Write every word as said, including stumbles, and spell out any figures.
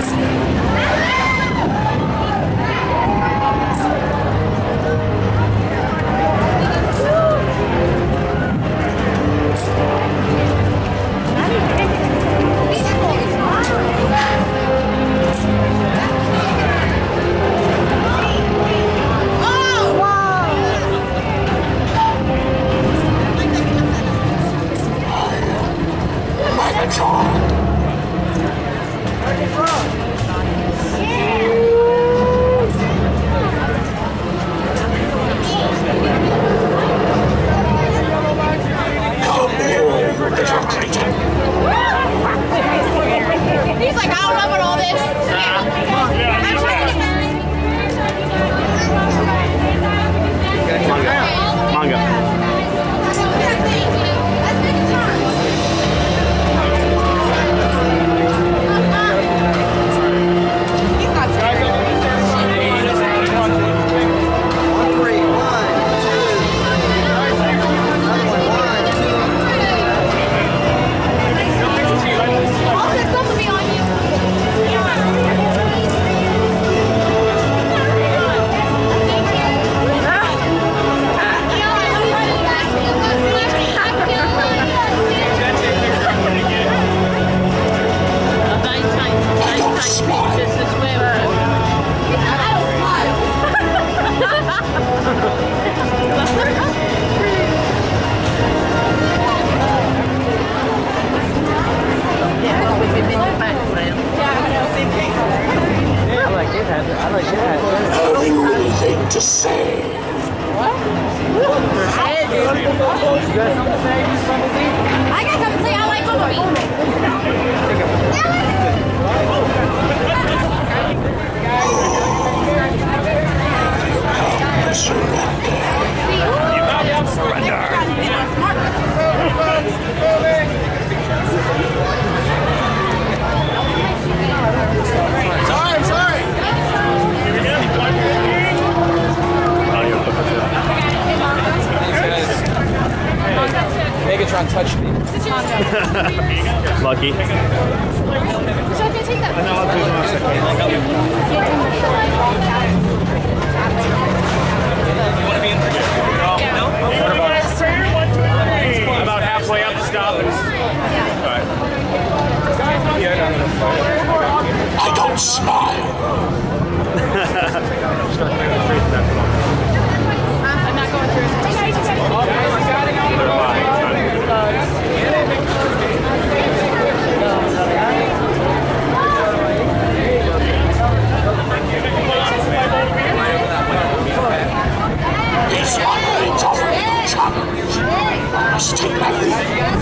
He's like, I don't know about all this. Manga. Have you anything to say? What? I got something to say. I like Bumblebee. Sorry, sorry. Megatron touched me. Lucky. So I can take that. I know, I'll do it in a second. You want to be in the No? About halfway up the stoppage. I don't smile. I'm not going through it. These operates offer me no challenge. I must take my leave.